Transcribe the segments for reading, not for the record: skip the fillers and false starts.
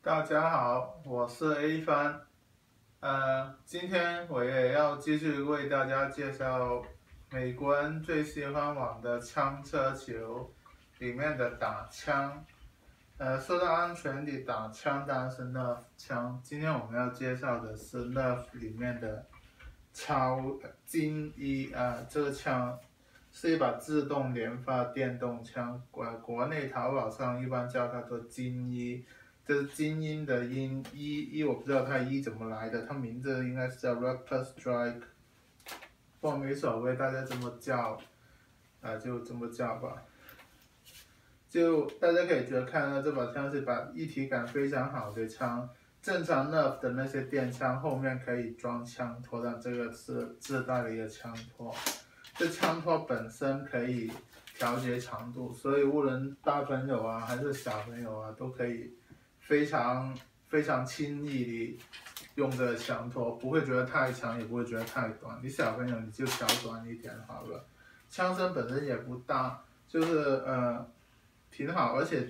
大家好，我是 A 帆。今天我也要继续为大家介绍美国人最喜欢玩的枪车球里面的打枪。说到安全的打枪，当然是 Nerf 枪。今天我们要介绍的是 Nerf 里面的超精一这个枪是一把自动连发电动枪，国内淘宝上一般叫它做精一。这是精英的英一，我不知道它一怎么来的，它名字应该是叫 Raptor Strike， 不过没所谓，大家这么叫，就这么叫吧。就大家可以觉得看到这把枪是把一体感非常好的枪，正常 Nerf 的那些电枪后面可以装枪托，但这个是自带的一个枪托，这枪托本身可以调节长度，所以无论大朋友还是小朋友都可以非常轻易的用这个枪托，不会觉得太长，也不会觉得太短。你小朋友你就调短一点好了。枪身本身也不大，就是挺好，而且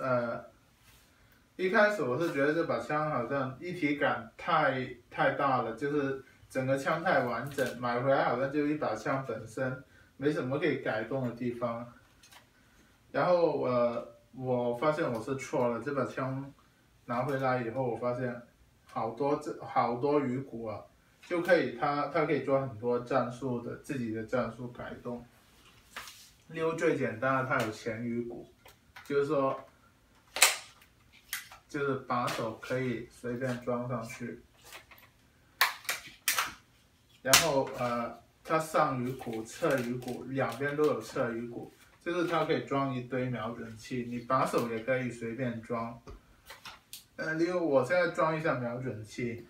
一开始我是觉得这把枪好像一体感太大了，就是整个枪太完整，买回来好像就一把枪本身，没什么可以改动的地方。然后我发现我是错了，这把枪拿回来以后，我发现好多鱼骨就可以它可以做很多自己的战术改动。例如最简单的，它有前鱼骨，就是说把手可以随便装上去，然后它上鱼骨、侧鱼骨两边都有侧鱼骨，就是它可以装一堆瞄准器，你把手也可以随便装。例如我现在装一下瞄准器，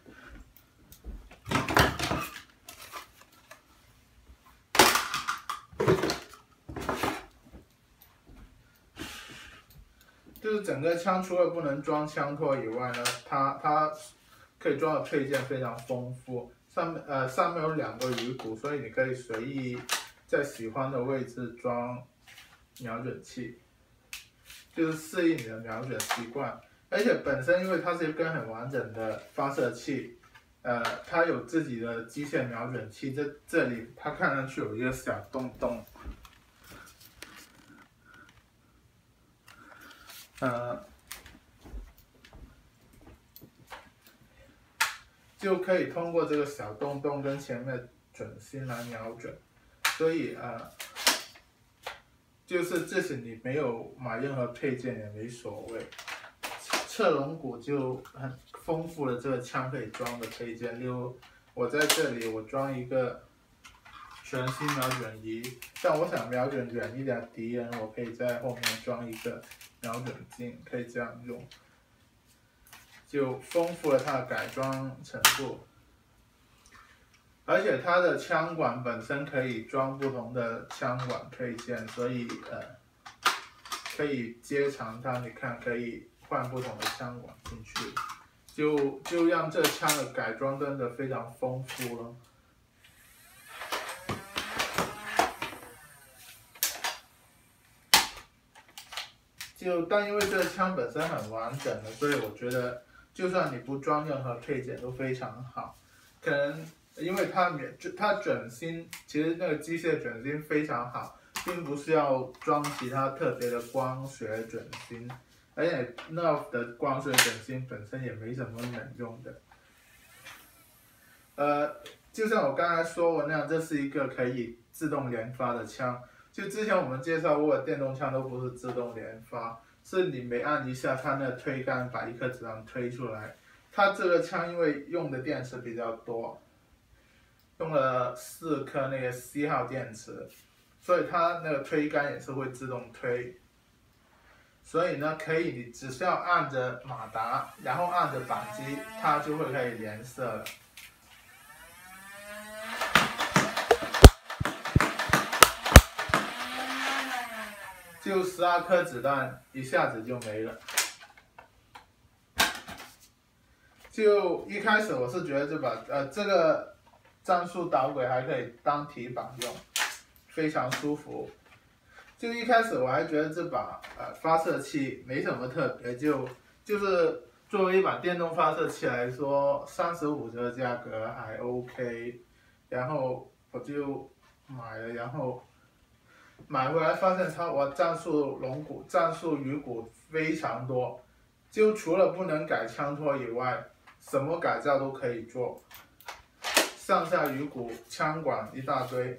就是整个枪除了不能装枪托以外呢，它可以装的配件非常丰富。上面有2个鱼骨，所以你可以随意在喜欢的位置装瞄准器，就是适应你的瞄准习惯。而且本身因为它是一根很完整的发射器，它有自己的机械瞄准器，这里它看上去有一个小洞洞，就可以通过这个小洞洞跟前面准心来瞄准，所以就是即使你没有买任何配件也没所谓。侧龙骨就很丰富了这个枪可以装的配件，例如我在这里我装一个全息瞄准仪，但我想瞄准远一点的敌人，我可以在后面装一个瞄准镜，可以这样用，就丰富了它的改装程度。而且它的枪管本身可以装不同的枪管配件，所以可以接长它，你看可以换不同的枪管进去，就让这枪的改装真的非常丰富了。但因为这个枪本身很完整的，所以我觉得就算你不装任何配件都非常好。可能因为它准心，其实那个机械准心非常好，并不是要装其他特别的光学准心，而且 Nerf 的光学准心本身也没什么能用的。就像我刚才说过那样，这是一个可以自动连发的枪。就之前我们介绍过的电动枪都不是自动连发，是你每按一下，它那个推杆把一颗子弹推出来。它这个枪因为用的电池比较多，用了4颗那个C 号电池，所以它那个推杆也是会自动推。所以呢，你只需要按着马达，然后按着扳机，它就会可以连射了。就12颗子弹一下子就没了。就一开始我是觉得这个战术导轨还可以当提板用，非常舒服。就一开始我还觉得这把发射器没什么特别，就是作为一把电动发射器来说，35这个价格还 OK， 然后我就买了，然后买回来发现我战术龙骨、战术鱼骨非常多，就除了不能改枪托以外，什么改造都可以做，上下鱼骨、枪管一大堆，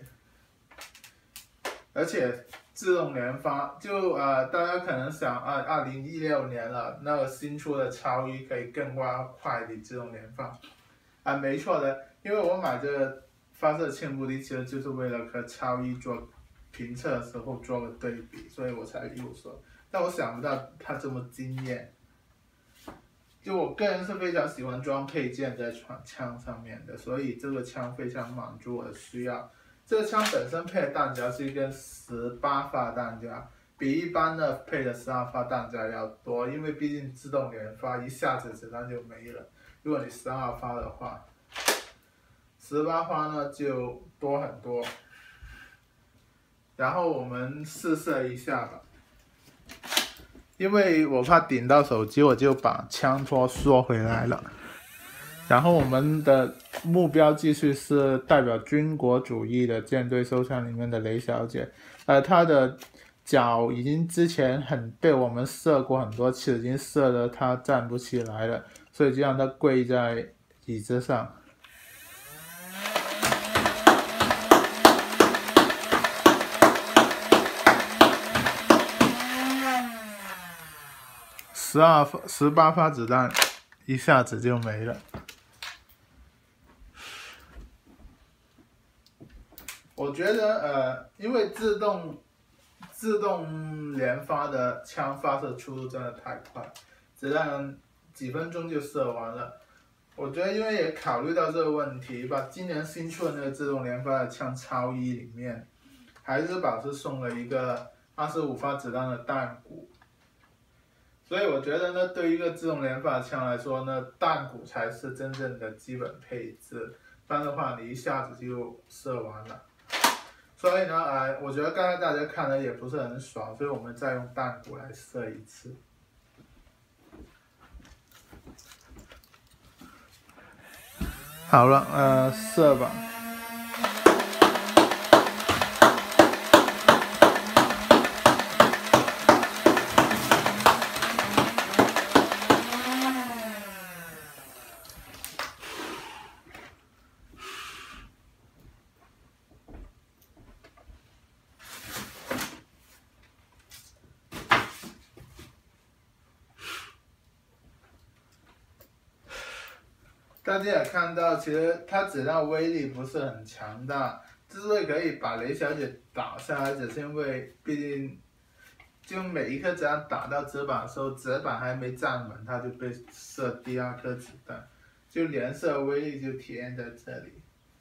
而且自动连发。大家可能想2016年了，那个新出的超一可以更快的自动连发，没错的，因为我买这个发射器目的其实就是为了和超一做评测的时候做个对比，所以我才入手。但我想不到它这么惊艳。就我个人是非常喜欢装配件在枪上面的，所以这个枪非常满足我的需要。这个枪本身配的弹夹是一根18发弹夹，比一般的配的12发弹夹要多，因为毕竟自动连发，一下子子弹就没了。如果你12发的话，18发呢就多很多。然后我们试射一下吧。因为我怕顶到手机，我就把枪托缩回来了。然后我们的目标继续是代表军国主义的舰队收枪里面的雷小姐，她的脚已经之前被我们射过很多次，已经射得她站不起来了，所以就让她跪在椅子上。18发子弹一下子就没了。我觉得因为自动连发的枪发射速度真的太快，子弹几分钟就射完了。我觉得因为也考虑到这个问题吧，今年新出的那个自动连发的枪超一里面，海之宝是送了一个25发子弹的弹鼓。所以我觉得呢，对于一个自动连发枪来说呢，弹鼓才是真正的基本配置，不然的话你一下子就射完了。所以呢，我觉得刚才大家看的也不是很爽，所以我们再用弹鼓来射一次。好了，射吧。大家也看到，其实它子弹威力不是很强大，之所以可以把雷小姐打下来，只是因为毕竟，就每一颗子弹打到纸板的时候，纸板还没站稳，它就被射第二颗子弹，就连射威力就体现在这里。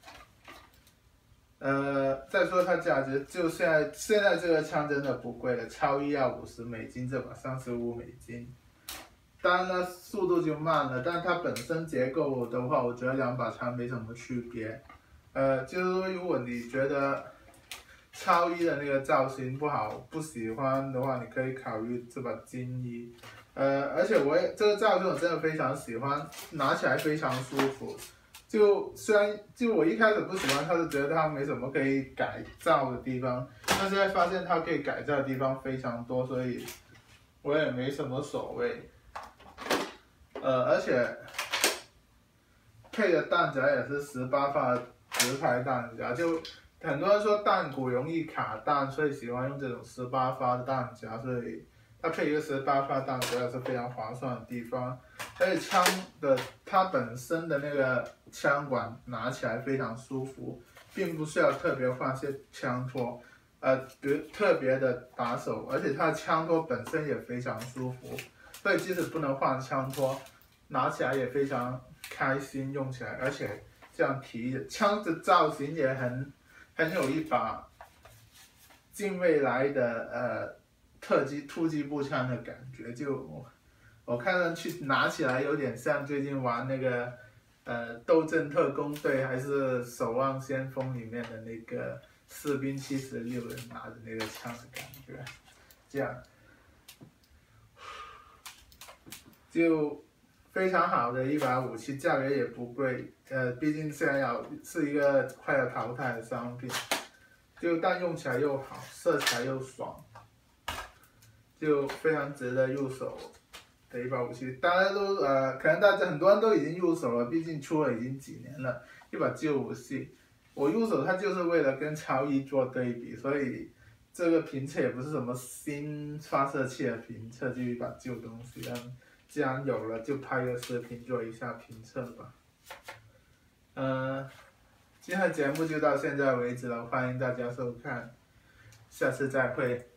再说它价值，就现在这个枪真的不贵了，超一要$50，这把$35。当然呢，速度就慢了，但它本身结构的话，我觉得两把枪没什么区别。就是说，如果你觉得超一的那个造型不好，不喜欢的话，你可以考虑这把金一。而且这个造型我真的非常喜欢，拿起来非常舒服。虽然我一开始不喜欢，它是觉得它没什么可以改造的地方，但现在发现它可以改造的地方非常多，所以我也没什么所谓。而且配的弹夹也是18发直排弹夹，就很多人说弹鼓容易卡弹，所以喜欢用这种18发的弹夹，所以它配一个18发弹夹也是非常划算的地方。而且它本身的那个枪管拿起来非常舒服，并不需要特别换些枪托，比如特别的打手，而且它的枪托本身也非常舒服，所以即使不能换枪托，拿起来也非常开心用起来，而且这样提枪的造型也很有一把近未来的突击步枪的感觉，我看上去拿起来有点像最近玩那个斗阵特工队还是守望先锋里面的那个士兵76人拿着那个枪的感觉，这样就非常好的一把武器，价格也不贵，毕竟现在是一个快要淘汰的商品，但用起来又好，射起来又爽，就非常值得入手的一把武器。大家都可能很多人都已经入手了，毕竟出了已经几年了，一把旧武器。我入手它就是为了跟超一做对比，所以这个评测也不是什么新发射器的评测，就一把旧东西。既然有了，就拍个视频做一下评测吧。今天的节目就到现在为止了，欢迎大家收看，下次再会。